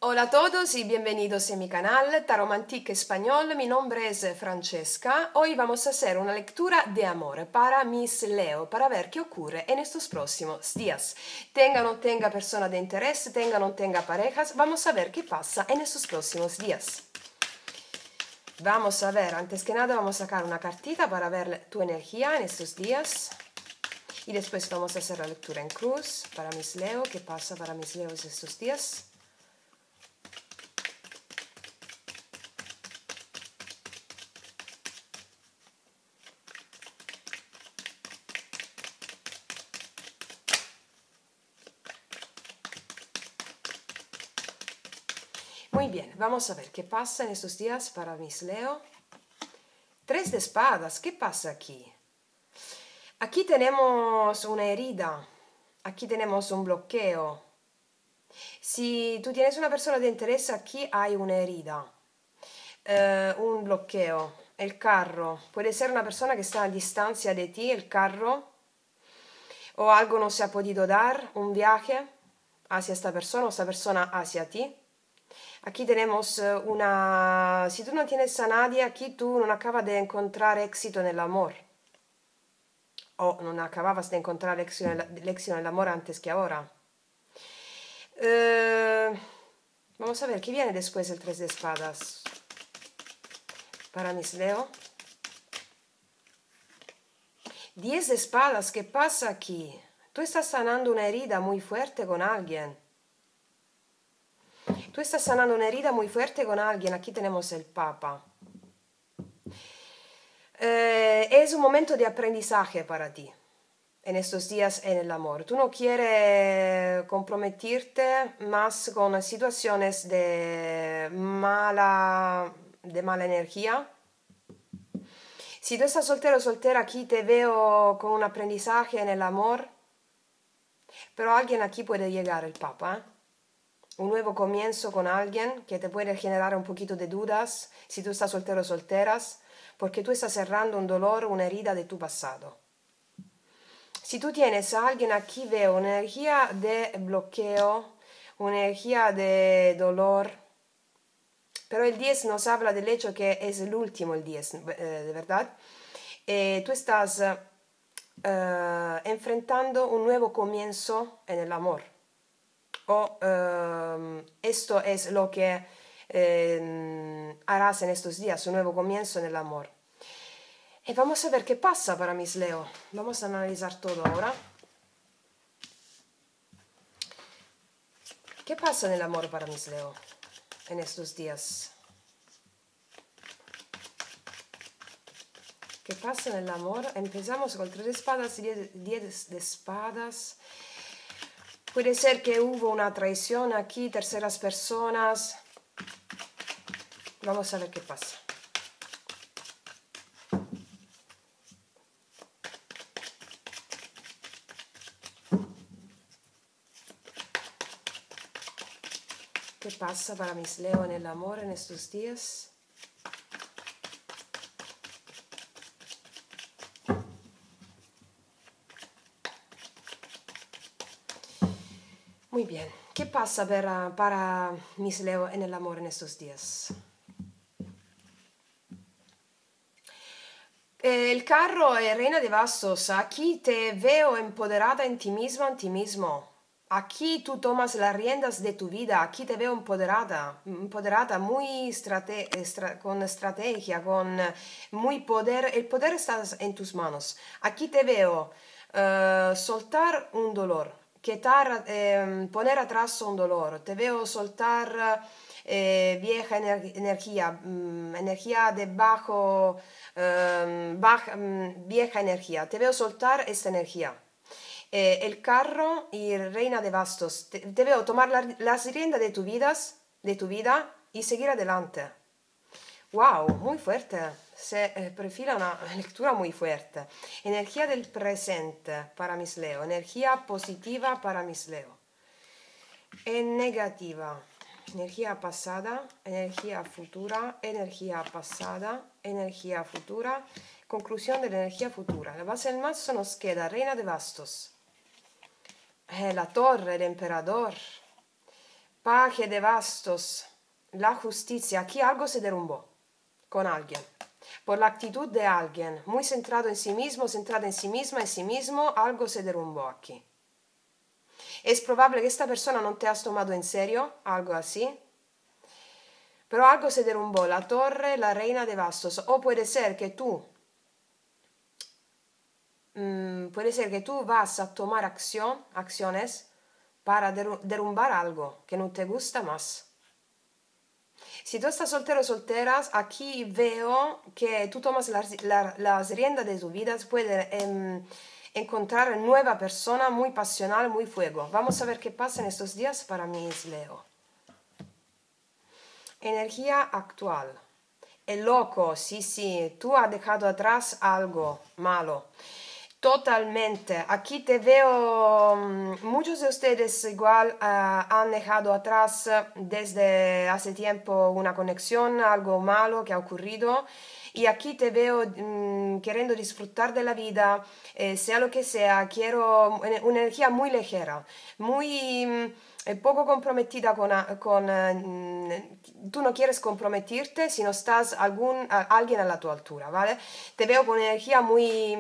Hola a todos y bienvenidos a mi canal Taromantique Español. Mi nombre es Francesca. Hoy vamos a hacer una lectura de amor para Miss Leo, para ver qué ocurre en estos próximos días. Tenga o no tenga persona de interés, tenga o no tenga parejas, vamos a ver qué pasa en estos próximos días. Vamos a ver, antes que nada vamos a sacar una cartita para ver tu energía en estos días. Y después vamos a hacer la lectura en cruz para Miss Leo, qué pasa para Miss Leo estos días. Muy bien, vamos a ver qué pasa en estos días para Miss Leo. 3 de espadas, ¿qué pasa aquí? Aquí tenemos una herida, aquí tenemos un bloqueo. Si tú tienes una persona de interés, aquí hay una herida, un bloqueo. El carro, puede ser una persona que está a distancia de ti, el carro, o algo no se ha podido dar, un viaje hacia esta persona o esta persona hacia ti. Aquí tenemos una... Si tú no tienes a nadie, aquí tú no acabas de encontrar éxito en el amor. O no acababas de encontrar éxito en el amor antes que ahora. Vamos a ver, ¿qué viene después del 3 de espadas? Para Miss Leo. 10 de espadas, ¿qué pasa aquí? Tú estás sanando una herida muy fuerte con alguien. Tú estás sanando una herida muy fuerte con alguien. Aquí tenemos el Papa. Es un momento de aprendizaje para ti en estos días en el amor. Tú no quieres comprometerte más con situaciones de mala energía. Si tú estás soltero o soltera, aquí te veo con un aprendizaje en el amor, pero alguien aquí puede llegar, el Papa, ¿eh? Un nuevo comienzo con alguien que te puede generar un poquito de dudas si tú estás soltero o solteras, porque tú estás cerrando un dolor, una herida de tu pasado. Si tú tienes a alguien aquí, veo una energía de bloqueo, una energía de dolor, pero el 10 nos habla del hecho que es el último el 10, de verdad. Tú estás enfrentando un nuevo comienzo en el amor. O esto es lo que harás en estos días, un nuevo comienzo en el amor. Y vamos a ver qué pasa para Miss Leo. Vamos a analizar todo ahora. ¿Qué pasa en el amor para Miss Leo en estos días? ¿Qué pasa en el amor? Empezamos con 3 de espadas y 10 de espadas. Puede ser que hubo una traición aquí, terceras personas. Vamos a ver qué pasa. ¿Qué pasa para Miss Leo en el amor en estos días? Muy bien. ¿Qué pasa para Miss Leo en el amor en estos días? El carro es reina de bastos. Aquí te veo empoderada en ti misma, en ti mismo. Aquí tú tomas las riendas de tu vida. Aquí te veo empoderada, muy con estrategia, con muy poder. El poder está en tus manos. Aquí te veo soltar un dolor, poner atrás un dolor. Te veo soltar vieja energía, energía de vieja energía. Te veo soltar esta energía. El carro y reina de bastos. Te veo tomar las riendas de tu vida y seguir adelante. Wow, muy fuerte. Se perfila una lectura muy fuerte. Energía del presente para Miss Leo. Energía positiva para Miss Leo. Negativa. Energía pasada, energía futura, energía pasada, energía futura. Conclusión de la energía futura. La base del mazo nos queda reina de bastos. La torre, el emperador. Paje de bastos, la justicia. Aquí algo se derrumbó con alguien. Por la actitud de alguien, muy centrado en sí mismo, centrada en sí misma, en sí mismo, algo se derrumbó aquí. Es probable que esta persona no te has tomado en serio, algo así. Pero algo se derrumbó, la torre, la reina de bastos. O puede ser que tú vas a tomar acciones para derrumbar algo que no te gusta más. Si tú estás soltero o solteras, aquí veo que tú tomas las riendas de tu vida, puedes encontrar nueva persona, muy pasional, muy fuego. Vamos a ver qué pasa en estos días para mí, Leo. Energía actual. El loco, sí, tú has dejado atrás algo malo. Totalmente. Aquí te veo, muchos de ustedes igual han dejado atrás desde hace tiempo una conexión, algo malo que ha ocurrido. Y aquí te veo queriendo disfrutar de la vida, sea lo que sea, quiero una energía muy ligera, muy poco comprometida tú no quieres comprometerte si no estás alguien a la tu altura, ¿vale? Te veo con energía muy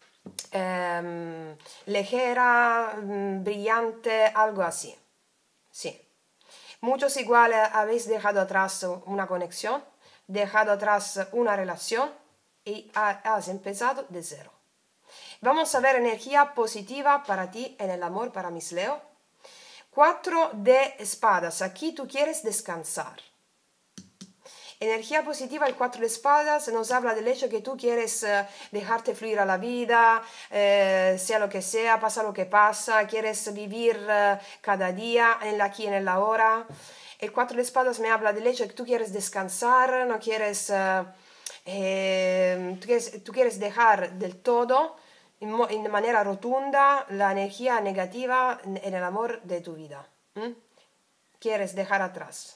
ligera, brillante, algo así. Sí. Muchos igual habéis dejado atrás una conexión, dejado atrás una relación y has empezado de cero. Vamos a ver energía positiva para ti en el amor, para mis Leo. 4 de espadas. Aquí tú quieres descansar. Energía positiva, el 4 de espadas nos habla del hecho que tú quieres dejarte fluir a la vida, sea lo que sea, pasa lo que pasa, quieres vivir cada día en el aquí y en el ahora. El 4 de espadas me habla del hecho de que tú quieres descansar, no quieres, tú quieres dejar del todo, de manera rotunda, la energía negativa en el amor de tu vida. Quieres dejar atrás.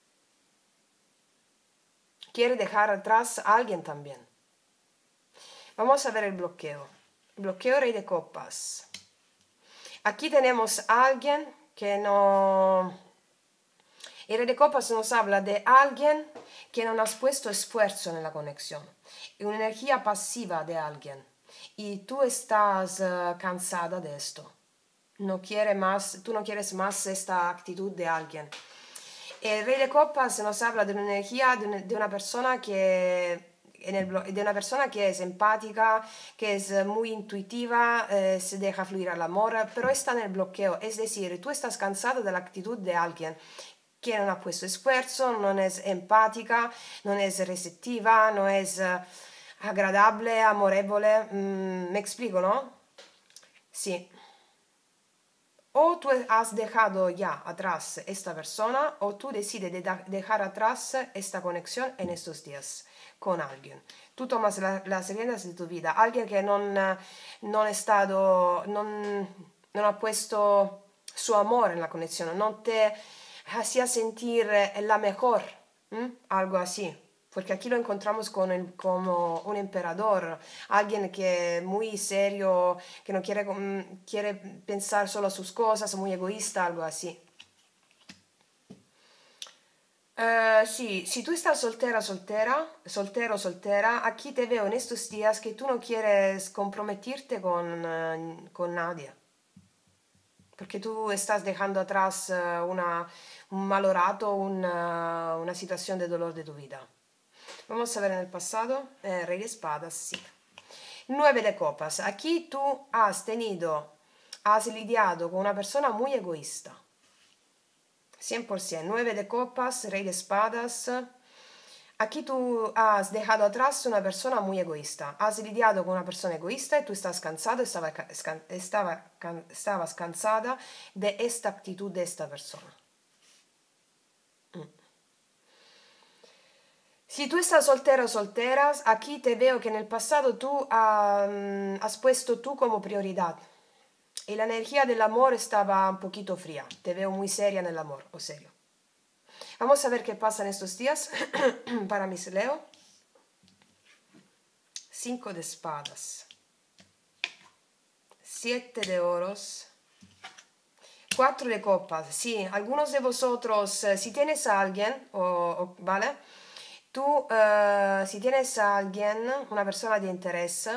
Quiere dejar atrás a alguien también. Vamos a ver el bloqueo. Bloqueo Rey de Copas. Aquí tenemos a alguien que no... El Rey de Copas nos habla de alguien que no has puesto esfuerzo en la conexión. Una energía pasiva de alguien. Y tú estás cansada de esto. Tú no quieres más esta actitud de alguien. El Rey de Copas nos habla de una energía de una persona de una persona que es empática, que es muy intuitiva, se deja fluir al amor, pero está en el bloqueo. Es decir, tú estás cansado de la actitud de alguien que no ha puesto esfuerzo, no es empática, no es receptiva, no es agradable, amorevole. ¿Me explico, no? Sí. O tú has dejado ya atrás esta persona o tú decides dejar atrás esta conexión en estos días con alguien. Tú tomas las riendas de tu vida. Alguien que no ha puesto su amor en la conexión, no te hacía sentir la mejor, algo así. Porque aquí lo encontramos como un emperador, alguien que es muy serio, que no quiere pensar solo a sus cosas, muy egoísta, algo así. Sí, si tú estás soltero, soltera, aquí te veo en estos días que tú no quieres comprometerte con nadie. Porque tú estás dejando atrás un mal rato, una situación de dolor de tu vida. Vamos a ver en el pasado, Rey de Espadas, sí. 9 de copas. Aquí tú has lidiado con una persona muy egoísta. 100%. 9 de copas, Rey de Espadas. Aquí tú has dejado atrás una persona muy egoísta. Has lidiado con una persona egoísta y tú estás cansado, estabas cansada de esta actitud de esta persona. Si tú estás soltero o solteras, aquí te veo que en el pasado tú has puesto tú como prioridad. Y la energía del amor estaba un poquito fría. Te veo muy seria en el amor, o serio. Vamos a ver qué pasa en estos días para mis Leo. 5 de espadas. 7 de oros. Cuatro de copas, sí, algunos de vosotros, si tienes a alguien, ¿vale? Tú, si tienes a alguien, una persona de interés,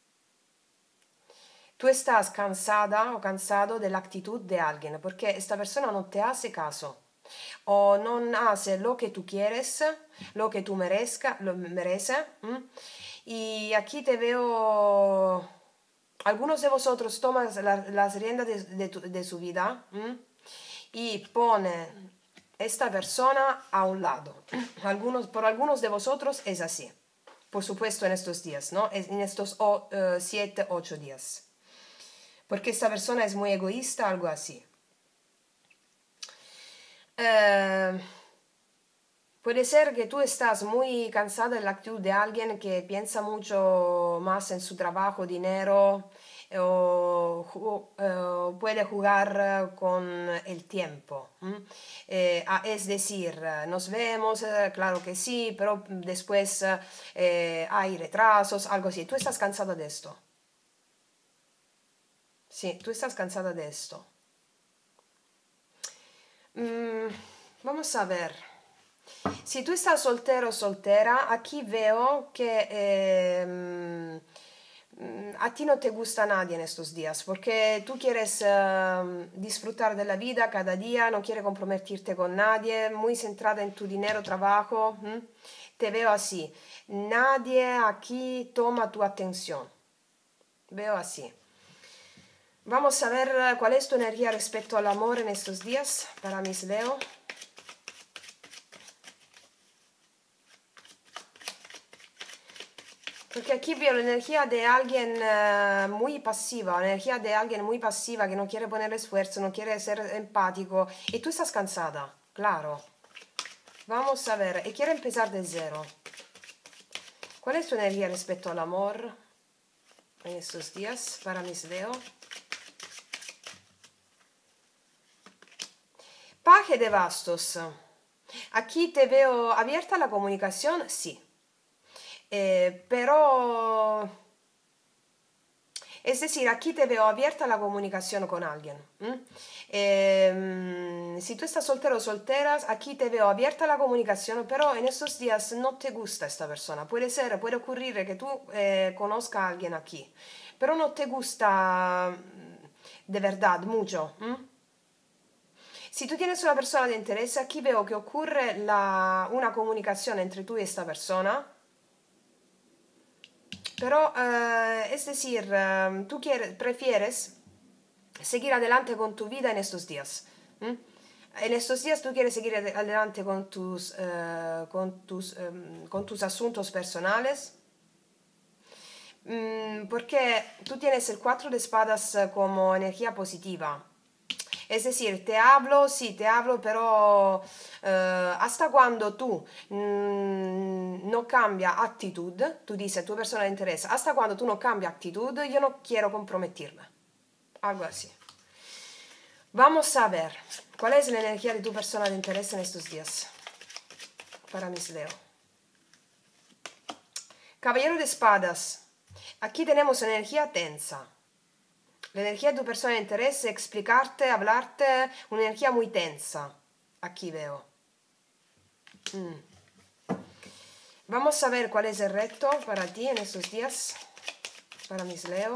tú estás cansada o cansado de la actitud de alguien, porque esta persona no te hace caso o no hace lo que tú quieres, lo que tú lo mereces. Y aquí te veo, algunos de vosotros toman las riendas de su vida y ponen esta persona a un lado. Por algunos de vosotros es así. Por supuesto en estos días, ¿no? En estos 7, 8 días. Porque esta persona es muy egoísta, algo así. Puede ser que tú estás muy cansada de la actitud de alguien que piensa mucho más en su trabajo, dinero, o puede jugar con el tiempo. Es decir, nos vemos, claro que sí, pero después hay retrasos, algo así. ¿Tú estás cansada de esto? Sí, tú estás cansada de esto. Vamos a ver. Si tú estás soltero o soltera, aquí veo que a ti no te gusta nadie en estos días, porque tú quieres disfrutar de la vida cada día, no quieres comprometerse con nadie, muy centrada en tu dinero, trabajo. Te veo así. Nadie aquí toma tu atención. Veo así. Vamos a ver cuál es tu energía respecto al amor en estos días para mis Leo. Porque aquí veo la energía de alguien muy pasiva, la energía de alguien muy pasiva que no quiere poner esfuerzo, no quiere ser empático. Y tú estás cansada, claro. Vamos a ver, y quiere empezar de cero. ¿Cuál es tu energía respecto al amor en estos días para mis Leo? Paje de bastos. Aquí te veo abierta a la comunicación, sí. Pero, es decir, aquí te veo abierta a la comunicación con alguien. Si tú estás soltero o soltera, aquí te veo abierta a la comunicación, pero en estos días no te gusta esta persona. Puede ocurrir que tú conozcas a alguien aquí, pero no te gusta de verdad mucho. Si tú tienes una persona de interés, aquí veo que ocurre una comunicación entre tú y esta persona. Pero, es decir, prefieres seguir adelante con tu vida en estos días. En estos días tú quieres seguir adelante con tus asuntos personales. Porque tú tienes el 4 de espadas como energía positiva. Es decir, sí, te hablo, pero hasta cuando tú no cambia actitud, tú dices, tu persona de interés, hasta cuando tú no cambia actitud, yo no quiero comprometerme. Algo así. Vamos a ver, ¿cuál es la energía de tu persona de interés en estos días? Para mis Leo. Caballero de espadas. Aquí tenemos energía tensa. La energía de tu persona de interés, explicarte, hablarte, una energía muy tensa. Aquí veo. Vamos a ver cuál es el reto para ti en estos días, para mis Leo.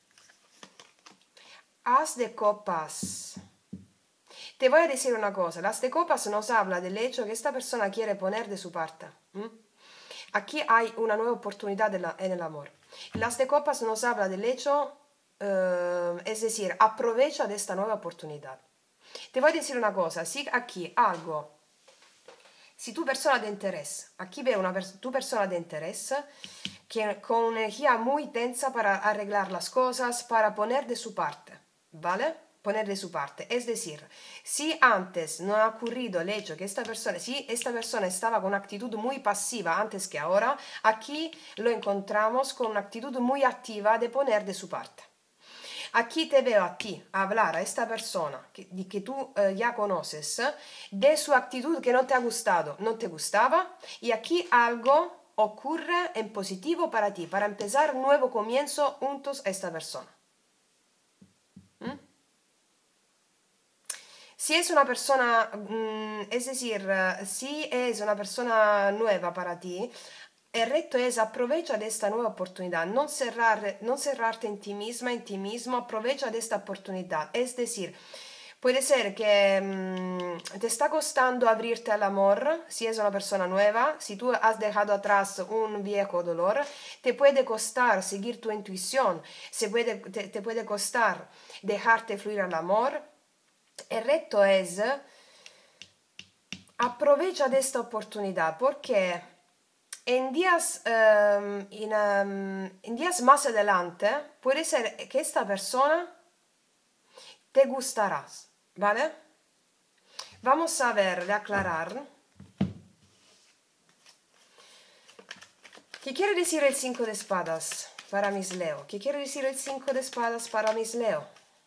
As de copas. Te voy a decir una cosa, las de copas nos habla del hecho que esta persona quiere poner de su parte. Aquí hay una nueva oportunidad en el amor. Las de copas nos habla del hecho, es decir, aprovecha de esta nueva oportunidad. Te voy a decir una cosa, si aquí algo, si tu persona de interés, aquí veo tu persona de interés que con una energía muy tensa para arreglar las cosas, para poner de su parte, ¿vale? Poner de su parte. Es decir, si antes no ha ocurrido el hecho que si esta persona estaba con una actitud muy pasiva antes que ahora, aquí lo encontramos con una actitud muy activa de poner de su parte. Aquí te veo a ti hablar a esta persona que tú ya conoces de su actitud que no te ha gustado, no te gustaba, y aquí algo ocurre en positivo para ti, para empezar un nuevo comienzo juntos a esta persona. Si es una persona, es decir, si es una persona nueva para ti, el reto es aprovecha de esta nueva oportunidad, no cerrarte en ti mismo, aprovecha de esta oportunidad. Es decir, puede ser que te está costando abrirte al amor si es una persona nueva, si tú has dejado atrás un viejo dolor, te puede costar seguir tu intuición, te puede costar dejarte fluir al amor. El reto es aprovecha de esta oportunidad porque en días más adelante puede ser que esta persona te gustará, ¿vale? Vamos a ver, de aclarar. ¿Qué quiere decir el 5 de espadas para mis Leo? ¿Qué quiere decir el 5 de espadas para mis Leo?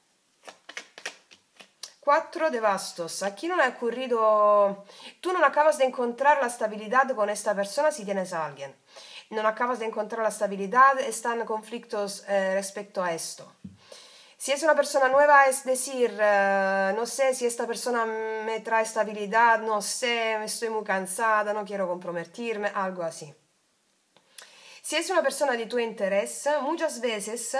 4 de bastos. Aquí no ha ocurrido... Tú no acabas de encontrar la estabilidad con esta persona si tienes a alguien. No acabas de encontrar la estabilidad, están conflictos respecto a esto. Si es una persona nueva, es decir, no sé si esta persona me trae estabilidad, no sé, estoy muy cansada, no quiero comprometerme, algo así. Si es una persona de tu interés, muchas veces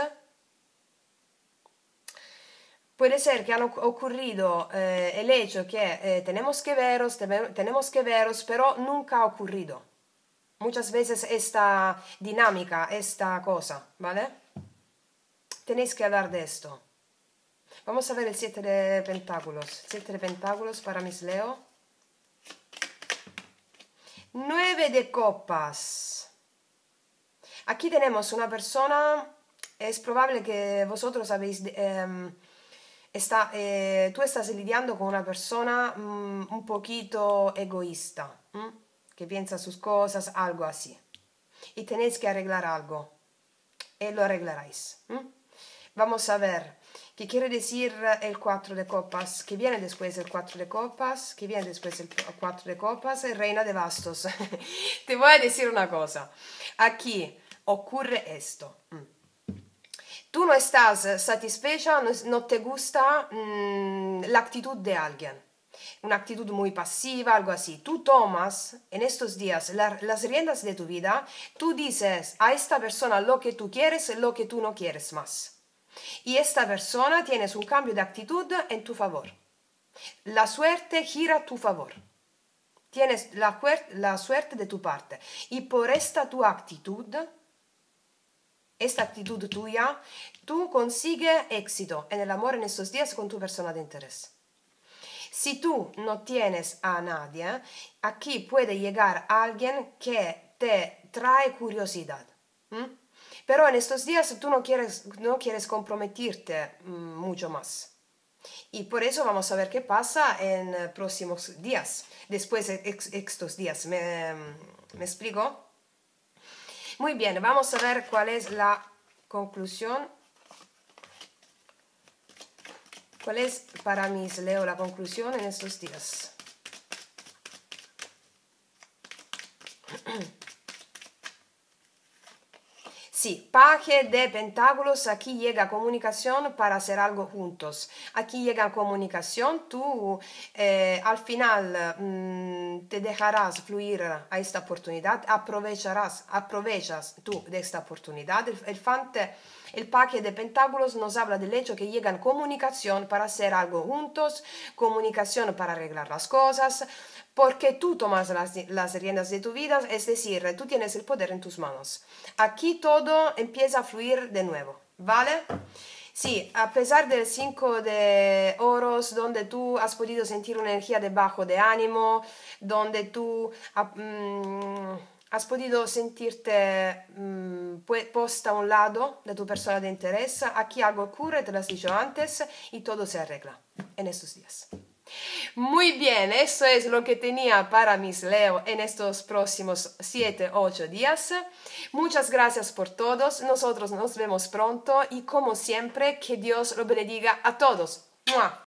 puede ser que han ocurrido el hecho que tenemos que veros, pero nunca ha ocurrido. Muchas veces esta dinámica, esta cosa, ¿vale? Tenéis que hablar de esto. Vamos a ver el 7 de pentáculos. 7 de pentáculos para mis Leo. 9 de copas. Aquí tenemos una persona, es probable que vosotros habéis... tú estás lidiando con una persona un poquito egoísta, que piensa sus cosas, algo así. Y tenéis que arreglar algo. Y lo arreglaréis. Vamos a ver qué quiere decir el 4 de copas, que viene después del 4 de copas, que viene después del 4 de copas, el reina de bastos. Te voy a decir una cosa. Aquí ocurre esto. Tú no estás satisfecha, no te gusta la actitud de alguien, una actitud muy pasiva, algo así. Tú tomas en estos días las riendas de tu vida, tú dices a esta persona lo que tú quieres, lo que tú no quieres más. Y esta persona tienes un cambio de actitud en tu favor. La suerte gira a tu favor. Tienes la suerte de tu parte. Y por esta tu actitud... Esta actitud tuya, tú consigues éxito en el amor en estos días con tu persona de interés. Si tú no tienes a nadie, aquí puede llegar alguien que te trae curiosidad. Pero en estos días tú no quieres comprometerte mucho más. Y por eso vamos a ver qué pasa en próximos días, después de estos días. ¿Me explico? Muy bien, vamos a ver cuál es la conclusión. ¿Cuál es para mis Leo la conclusión en estos días? Sí, paje de pentáculos, aquí llega comunicación para hacer algo juntos. Aquí llega comunicación, tú al final te dejarás fluir a esta oportunidad, aprovechas tú de esta oportunidad. El paje de pentáculos nos habla del hecho que llegan comunicación para hacer algo juntos, comunicación para arreglar las cosas, porque tú tomas las riendas de tu vida, es decir, tú tienes el poder en tus manos. Aquí todo empieza a fluir de nuevo, ¿vale? Sí, a pesar del 5 de oros, donde tú has podido sentir una energía de bajo de ánimo, donde tú has podido sentirte posta a un lado de tu persona de interés, aquí algo ocurre, te lo has dicho antes, y todo se arregla en estos días. Muy bien, eso es lo que tenía para mis Leo en estos próximos 7-8 días. Muchas gracias por todos, nosotros nos vemos pronto y como siempre, que Dios lo bendiga a todos. ¡Mua!